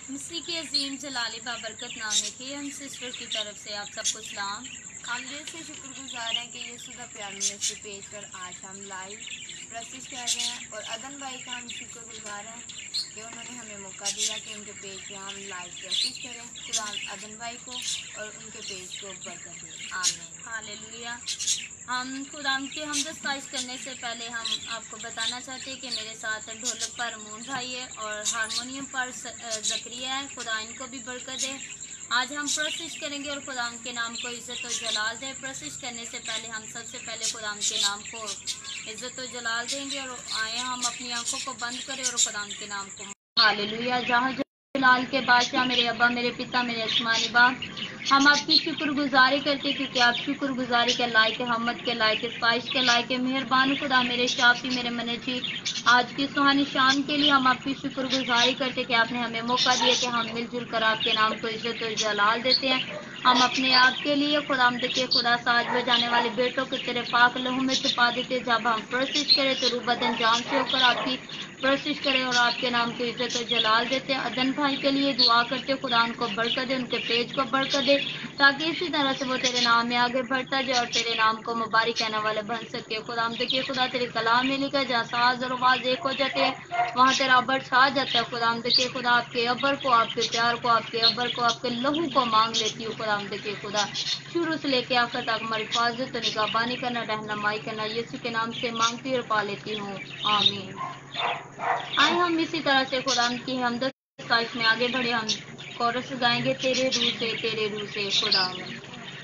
मसीह के अजीम जलाली बाबरकत नामे की हम सिस्टर की तरफ से आप सबको सलाम। हम दिल से शुक्रगुजार हैं कि यीशु का प्यार मिनिस्ट्री पेज पर आज हम लाइव प्रस्तुत कर रहे हैं और अदन भाई का हम शुक्रगुजार हैं कि उन्होंने हमें मौका दिया कि उनके पेज पे हम लाइव प्रस्तुत करें। खुदा अदन भाई को और उनके पेज को बरकत दें। आमीन हालेलुया। हम खुदाम की हमदस्ताइश करने से पहले हम आपको बताना चाहते हैं कि मेरे साथ ढोलक पर अमून भाई है और हारमोनियम पर जकरिया है। खुदा इनको भी बरकत दे। आज हम प्रशिश करेंगे और खुदाम के नाम को इज़्ज़त और जलाल दे। प्रशिश करने से पहले हम सबसे पहले खुदाम के नाम को इज़्ज़त और जलाल देंगे और आए हम अपनी आंखों को बंद करें और खुदाम के नाम को हालेलुया। जहाँ जलाल के बादशाह मेरे अब्बा मेरे पिता मेरे आसमानी बाप, हम आपकी शुक्रगुजारी करते क्योंकि आप शुक्रगुजारी के लायक, हमद के लायक, ख्वाहिश के लायक, मेहरबान खुदा मेरे शाफी मेरे मनजी। आज की सुहानी शाम के लिए हम आपकी शुक्रगुजारी करते कि आपने हमें मौका दिया कि हम मिलजुल कर आपके नाम को इज्जत और जलाल देते हैं। हम अपने आप के लिए खुदा देखिए खुदा साज बजाने वाले बेटों को तेरे पाक लहू में छुपा देते। जब हम प्रशिश करें तो रूबदन जान से होकर आपकी प्रशिश करें और आपके नाम को इज्जत और जलाल देते हैं। अदन भाई के लिए दुआ करते खुदा उनको बरकत दे, उनके पेज को बरकत दे, ताकि इसी तरह से वो तेरे नाम में आगे बढ़ता जाए और तेरे नाम को मुबारक कहने वाले बन सके। खुदा हम देखिए खुदा तेरे कलाम में लिखा जहाँ साज और आवाज एक हो जाते हैं वहाँ तेरा अबर छा जाता है। खुदा हम देखिए खुदा आपके अबर को, आपके प्यार को, आपके अबर को, आपके लहू को मांग लेती हूँ। खुदा हम देखिए खुदा शुरू से लेके आखिर तक हमारी हिफाजत और निगहबानी करना, रहनुमाई करना, यीशु के नाम से मांगती और पा लेती हूँ, आमीन। आए हम इसी तरह से खुदा की हमदस्ताइश में आगे बढ़े। हम कोरस गाएंगे तेरे रूह से खुदा में।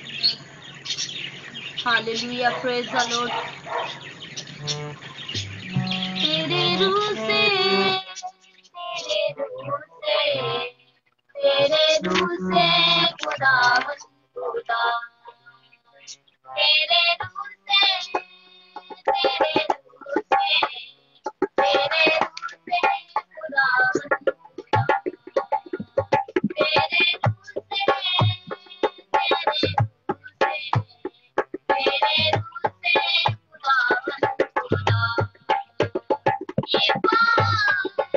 Hallelujah, praise the lord. तेरे रूह से, तेरे रूह से, तेरे रूह से खुदा खुदा, तेरे रूह से, तेरे रूह से, तेरे रूह से खुदा तेरे रूह से, तेरे रूह से, तेरे रूह से खुदा खुदा, ये पाक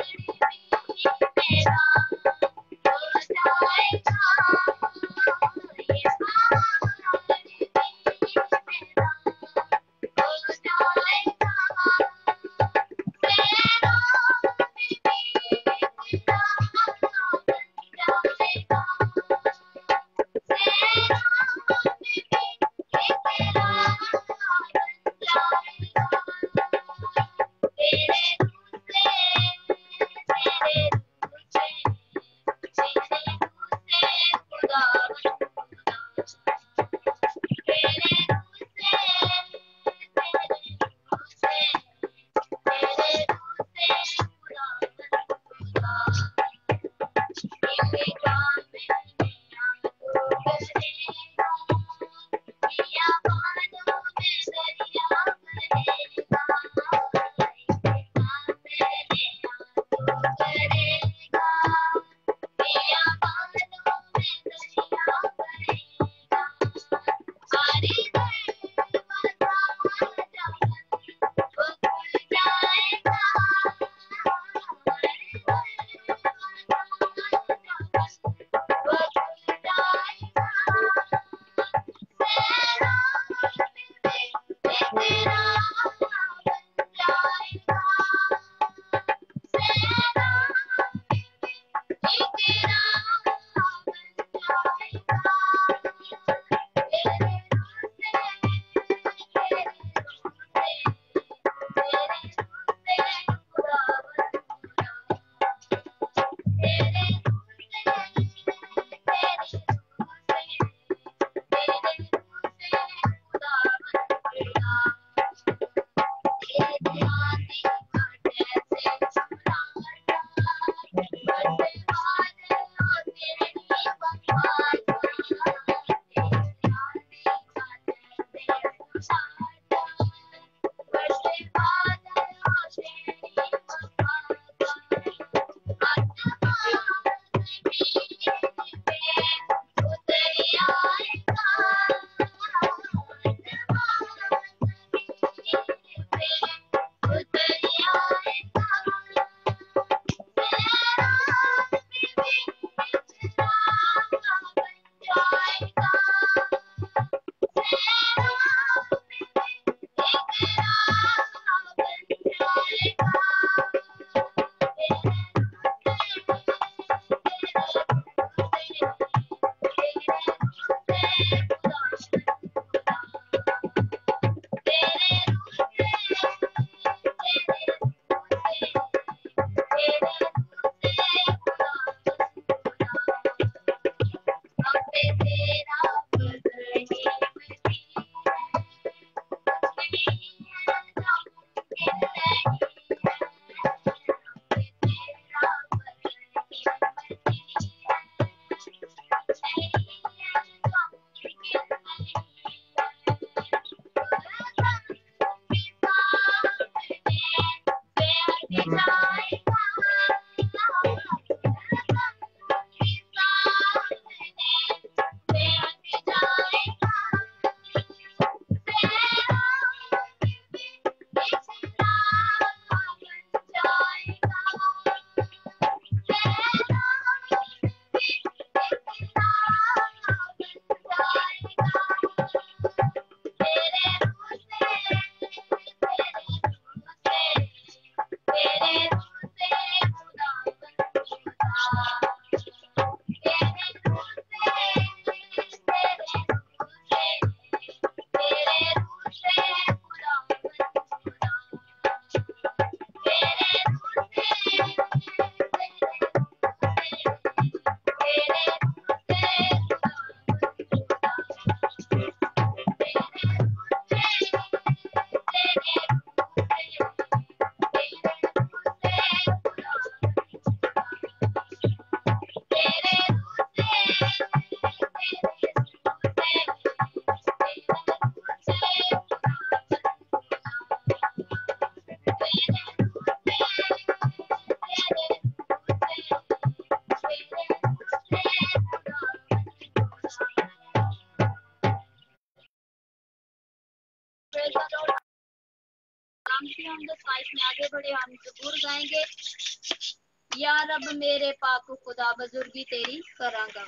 ख्वाहिश में आगे बढ़े हम जरूर गाएंगे। या रब मेरे पाक खुदा बुजुर्गी तेरी करांगा।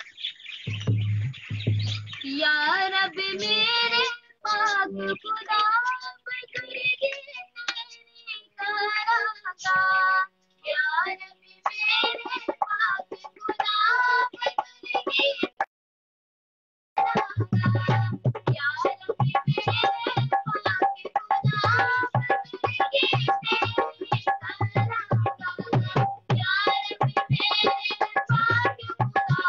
या रब मेरे पाक खुदा बुजुर्गी तेरी करांगा। या रब मेरे पाक खुदा बुजुर्गी या रब मेरे पाक खुदा बुजुर्गी तेरी करांगा। या रब मेरे पाक खुदा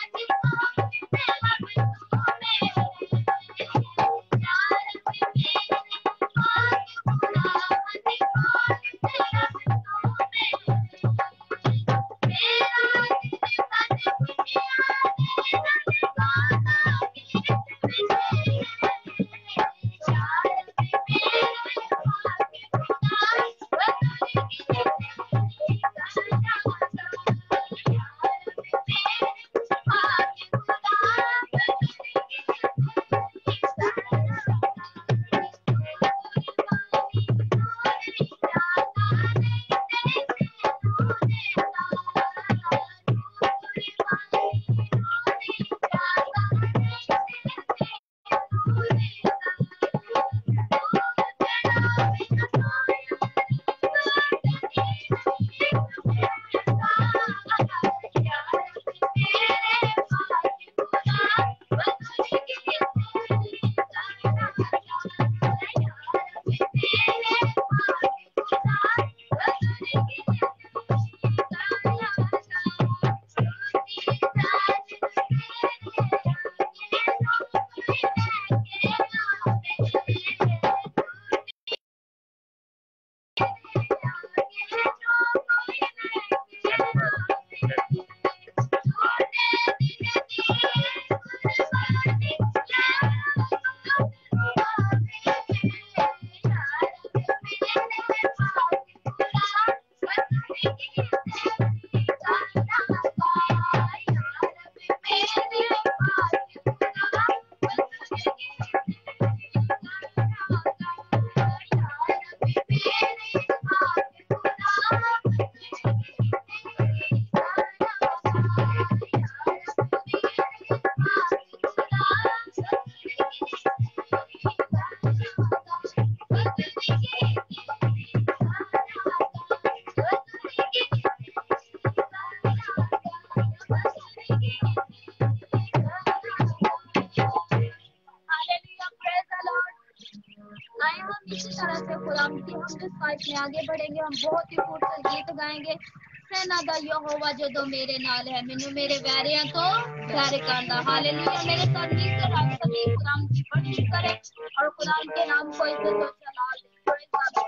में आगे बढ़ेंगे। हम बहुत ही खूबसूरत गीत गाएंगे। सेना दा यहोवा जदों मेरे नाल है, मैनू मेरे वैरियां तो डर कांदा। हालेलुया। मेरे साथ मिलकर आप सभी कुरान की वर्शिप करें और कुरान के नाम को इज्जत और जलाल दें।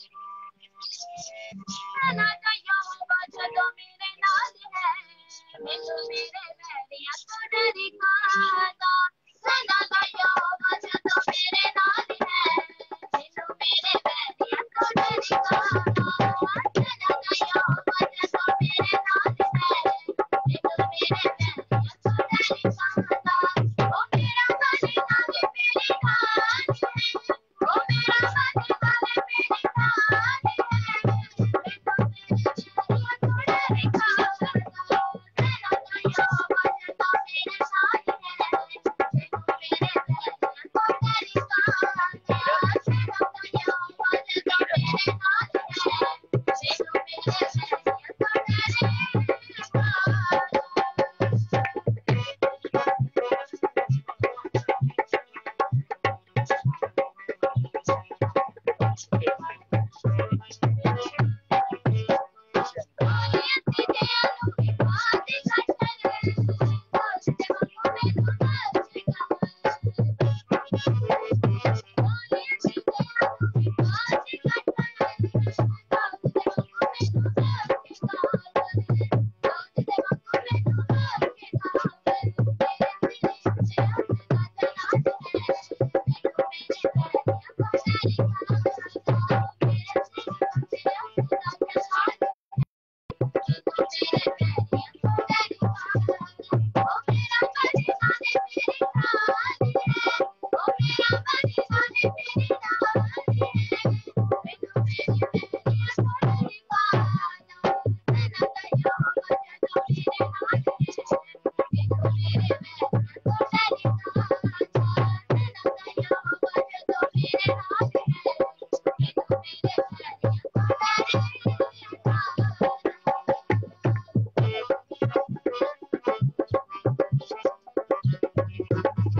सेना दा यहोवा जदों मेरे नाल है, मैनू मेरे वैरियां तो डर कांदा। सेना दा यहोवा जदों मेरे नाल है, मैनू मेरे वैरियां तो डर कांदा। सेना दा यहोवा जदों मेरे नाल है, मैनू मेरे वैरियां तो डर कांदा। ओ मेरा मन नाल मेरी खान है, ओ मेरा मन नाल मेरी खान है, मैनू मेरे वैरियां तो डर कांदा। सेना दा यहोवा जदों मेरे नाल है, मैनू मेरे वैरियां तो डर कांदा। सेना दा यहोवा जदों मेरे नाल है, मैनू मेरे वैरियां तो डर कांदा।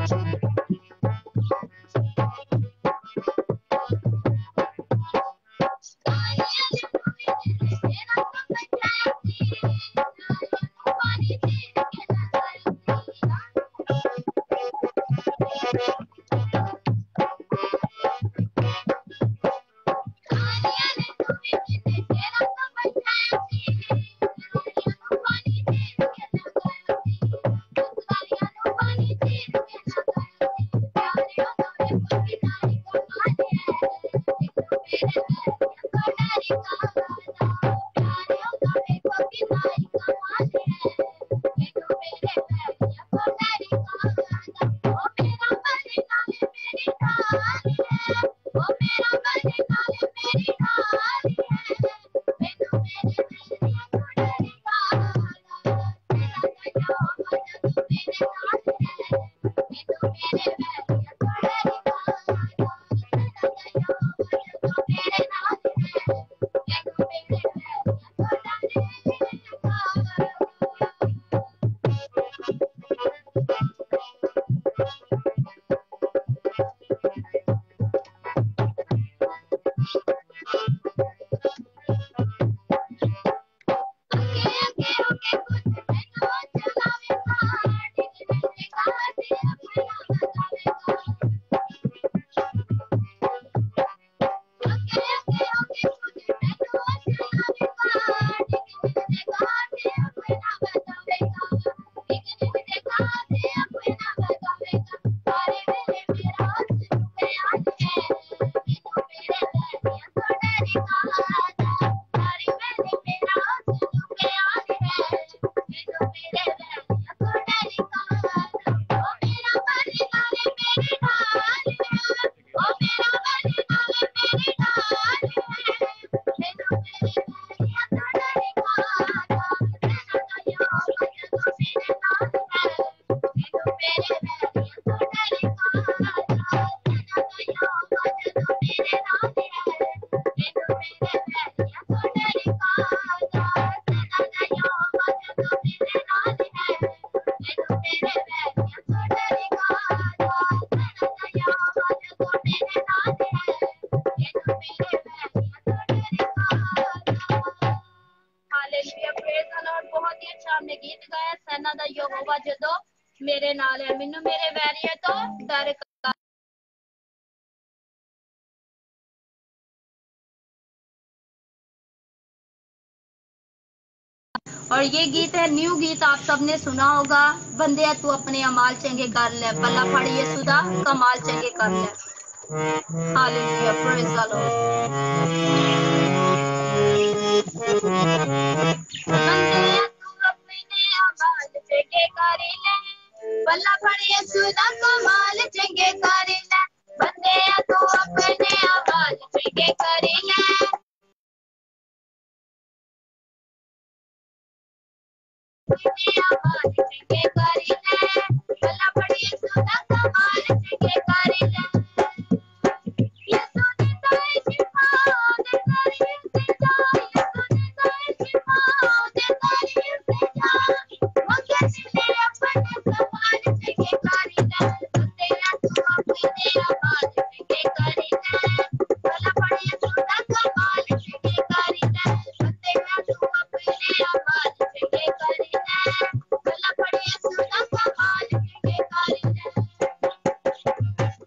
हमने गीत गाया सैना दा यहोवा जदों मेरे नाल है मैनू मेरे वैरिया तो डर और ये गीत है न्यू गीत आप सबने सुना होगा बंदे तू अपने अमाल चंगे कर ले बल्ला फड़ यीशु दा कमाल चंगे कर ले हालेलुया प्रेज द लॉर्ड बंदे तू अपने अमाल चंगे कर ले बल्ला फड़ यीशु दा कमाल चंगे कर ले बंदे तू अपने अमाल चंगे कर ले आवाज चंगे करी ले भला पड़ी सुदा कमाल चंगे करी ले यीशु ने दाए शिफा दे करी से जा यीशु ने दाए शिफा दे करी से जा मगर दिले अपने कमाल चंगे करी ले तेरा तू अपने आवाज चंगे करी ले भला पड़ी सुदा कमाल चंगे करी ले तेरा तू अपने आवाज चंगे करी भला पड़ी सुना कमाल चंगे करी ले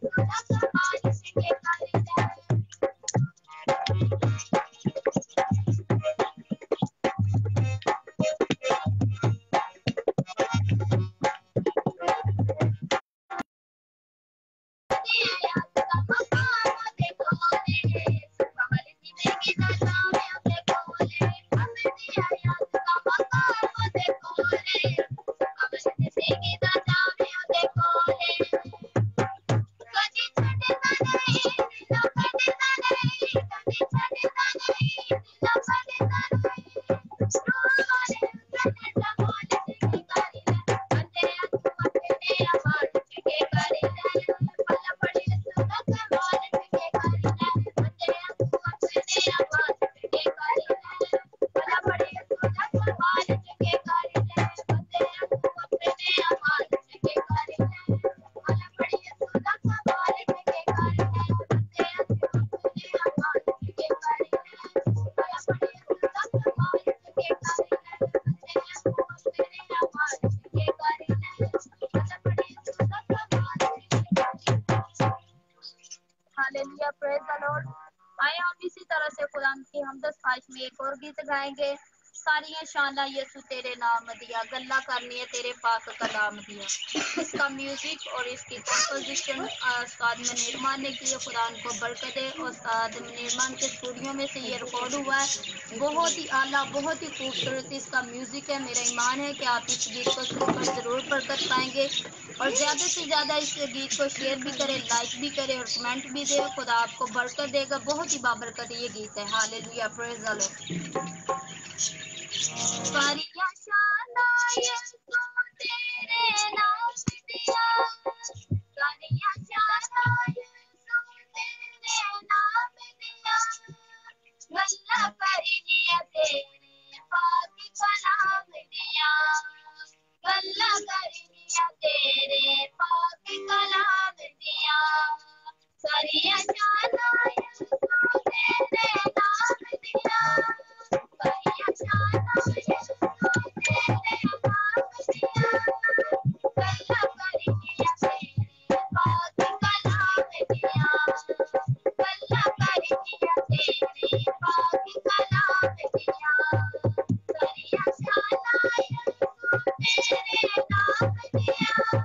हालेलुया, प्रेज द लॉर्ड। आए हम इसी तरह से खुदा की हमद ख्वाहिश में एक और गीत गाएंगे। सारियां शाना यीशु तेरे नाम दिया, गल्ला करनी है तेरे पाक कलाम दिया। इसका म्यूजिक और इसकी कंपोजिशन उस्ताद मुनीर मान ने की है। खुदा उनको बरकत दे। उस्ताद मुनीर मान के स्टूडियो में से ये रिकॉर्ड हुआ है। बहुत ही आला, बहुत ही खूबसूरत इसका म्यूजिक है। मेरा ईमान है कि आप इस गीत को सुनकर जरूर बरकत पाएंगे और ज्यादा से ज्यादा इस गीत को शेयर भी करें, लाइक भी करें और कमेंट भी दें। खुदा आपको बरकत देगा। बहुत ही बाबरकत ये गीत है। Hallelujah, praise the lord. सारियां शाना यीशु तेरे नाम दिया, सारियां शाना यीशु तेरे नाम दिया, गल्ला करिया तेरे पाक कलाम दिया, गल्ला करिया तेरे पाक कलाम दिया, सारियां शाना यीशु तेरे नाम दिया, सारियां शाना यीशु तेरे नाम दिया, गल्ला करिया तेरे पाक कलाम दिया, गल्ला करिया तेरे पाक कलाम दिया, सारियां शाना यीशु तेरे नाम दिया।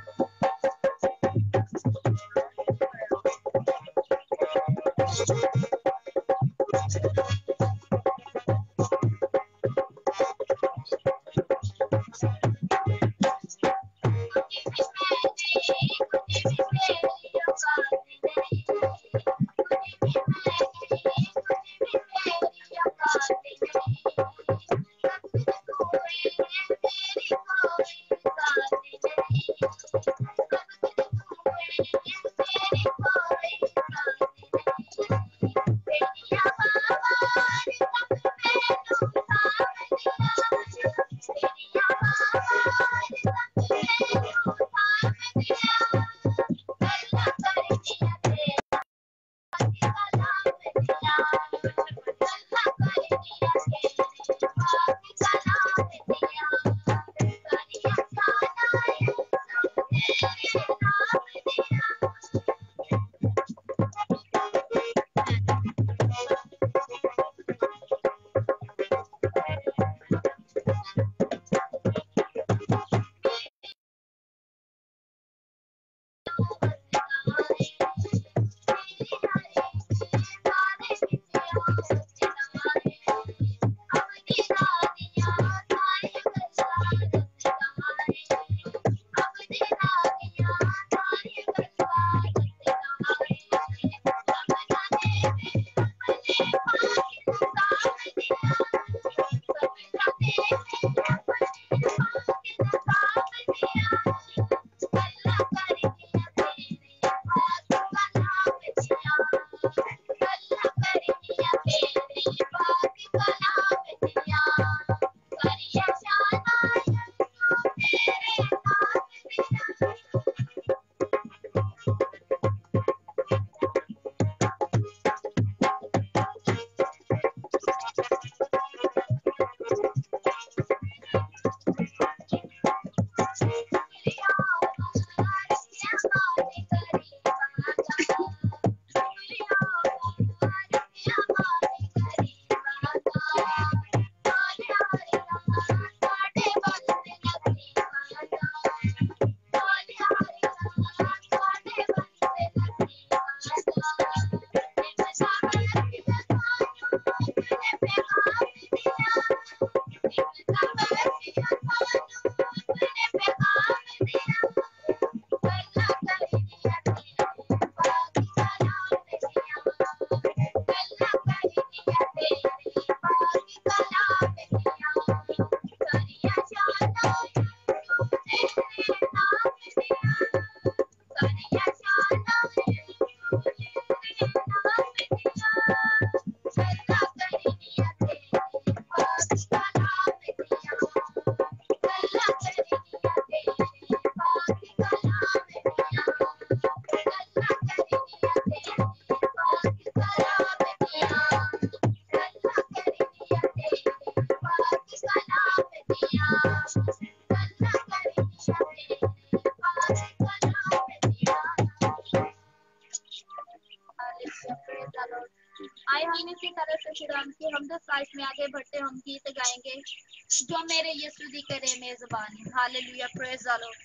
आए हम इसी तरह से खुदा की हमद साइश में आगे बढ़ते हम गीत गाएंगे जो मेरे यीशु दी करे मेजबानी। Hallelujah, praise the lord.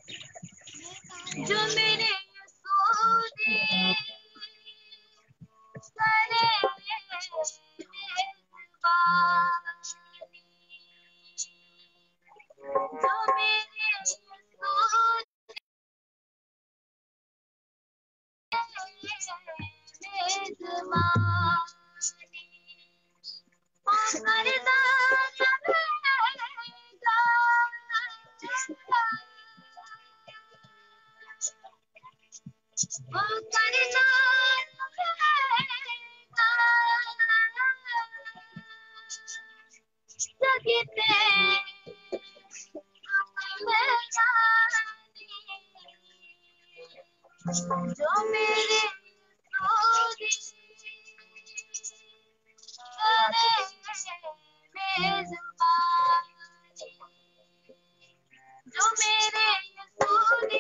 जो मेरे यीशु दी करे मेजबानी, जो मेरे यीशु मेजबानी ओ करदा रहेगा, ओ करदा रहेगा, जगते जो मेरे मेजबानी, जो मेरे यसूनी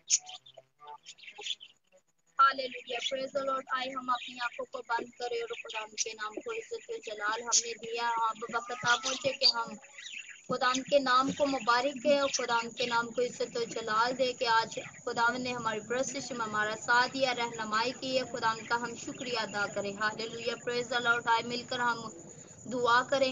हालेलुया, प्रेज़ द लॉर्ड। आइए हम अपनी आंखों को बंद करें और खुदाम के नाम को इज्जत व जलाल हमने दिया। अब वक्त आ पहुंचे कि हम खुदाम के नाम को मुबारक है और खुदाम के नाम को इज्जत व जलाल दे के आज खुदाम ने हमारी परस्तिश में हमारा साथ दिया, रहनुमाई की है। खुदाम का हम शुक्रिया अदा करें। Hallelujah, praise the lord. आइए मिलकर हम दुआ करें।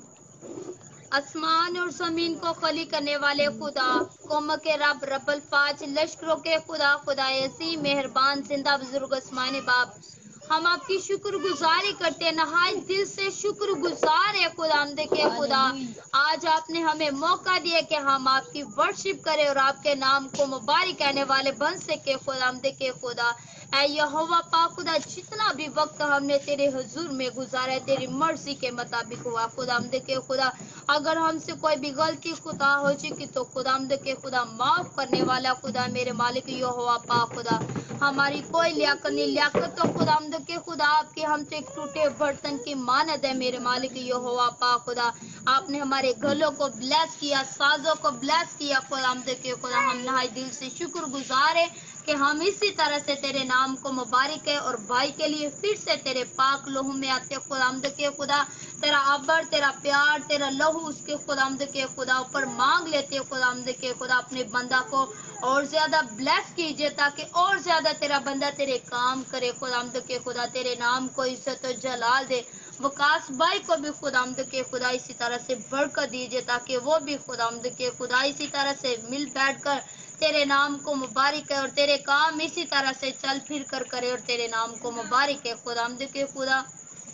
आसमान और जमीन को खली करने वाले खुदा, कौम के रब, रब्बुल फाज, लश्करों के खुदा, खुदा अजीम मेहरबान जिंदा बुजुर्ग आसमानी बाप, हम आपकी शुक्रगुजारी करते हैं, नहायत दिल से शुक्रगुजार है खुदाम के खुदा। आज आपने हमें मौका दिया कि हम आपकी वर्शिप करें और आपके नाम को मुबारक कहने वाले बन सके खुदाम के खुदा। ऐ यहोवा पाक खुदा, जितना भी वक्त हमने तेरे हुजूर में गुजारा है तेरी मर्जी के मुताबिक हुआ खुदाम के खुदा। अगर हमसे कोई भी गलती खुदा हो चुकी तो खुदाम के खुदा माफ करने वाला खुदा मेरे मालिक यहोवा पाक खुदा। हमारी कोई लियाकत नहीं, लियाकत तो खुदाम के खुदा आपके हमसे एक टूटे बर्तन की मानद है मेरे मालिक यहोवा पाक खुदा। आपने हमारे गलों को ब्लेस किया, साजों को ब्लेस किया खुदाम के खुदा। हम नहाय दिल से शुक्रगुजार है कि हम इसी तरह से तेरे नाम को मुबारक है और भाई के लिए फिर से तेरे पाक लहू में आते खुदामद के खुदा। तेरा अबर, तेरा प्यार, तेरा लहू उसके खुदामद के खुदा ऊपर मांग लेते खुदामद के खुदा। अपने बंदा को और ज्यादा ब्लेस कीजिए ताकि और ज्यादा तेरा बंदा तेरे काम करे खुदामद के खुदा। तेरे नाम को इज्जत और जलाल दे। वकास भाई को भी खुदामद के खुदा इसी तरह से बरकत दीजिए ताकि वो भी खुदामद के खुदा इसी तरह से मिल बैठ कर तेरे नाम को मुबारक है और तेरे काम इसी तरह से चल फिर कर करे और तेरे नाम को मुबारक है खुदामद के खुदा।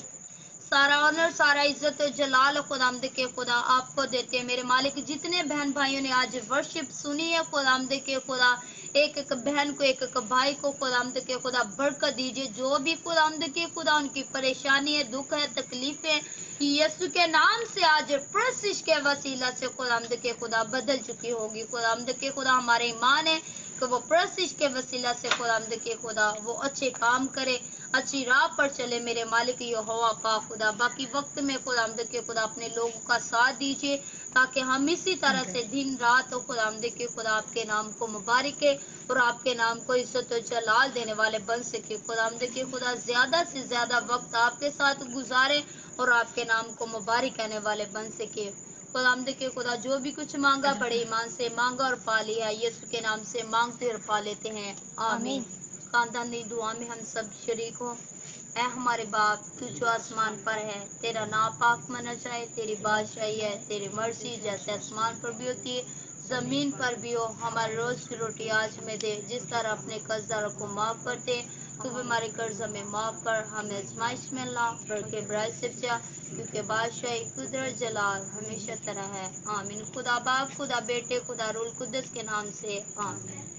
सारा ऑनर, सारा इज्जत और जलाल खुदामद के खुदा आपको देते हैं मेरे मालिक। जितने बहन भाइयों ने आज वर्शिप सुनी है खुदामद के खुदा, एक एक बहन को, एक एक भाई को खुदामद के खुदा बरकत दीजिए। जो भी खुदामद के खुदा उनकी परेशानी है, दुख है, तकलीफ है, यीशु के नाम से आज प्रशिश के वसीला से खुदामद के खुदा बदल चुकी होगी खुदामद के खुदा। हमारे ईमान है कि वो प्रशिश के वसीला से खुदामद के खुदा वो अच्छे काम करे, अच्छी राह पर चले मेरे मालिक यहोवा पाक खुदा। बाकी वक्त में खुदामद के खुदा अपने लोगों का साथ दीजिए ताकि हम इसी तरह से दिन रात खुदामद के खुदा आपके नाम को मुबारक है और आपके नाम को इज्जत और जलाल देने वाले बन सके खुदामद के खुदा। ज्यादा से ज्यादा वक्त आपके साथ गुजारे और आपके नाम को मुबारक कहने वाले बन सके खुदामद के खुदा। जो भी कुछ मांगा बड़े ईमान से मांगा और पा लिया, यीशु के नाम से मांगते और पा लेते हैं, आमीन। खानदानी दुआ में हम सब शरीक हो। ऐ हमारे बाप, तू जो आसमान पर है, तेरा नाम पाक माना जाए, तेरी बादशाही है, तेरी मर्जी जैसे आसमान पर भी होती है जमीन पर भी हो। हमारे रोज की रोटी आज में दे, जिस तरह अपने कर्जदारों को माफ करते तू भी हमारे कर्ज हमें माफ कर, हमें आजमाइश में ला बल्कि बुराई से बचा, क्योंकि बादशाही, कुदरत, जलाल हमेशा तरह है, आमीन। खुदा बाप, खुदा बेटे, खुदा रूल कुद्दस के नाम से, आमीन।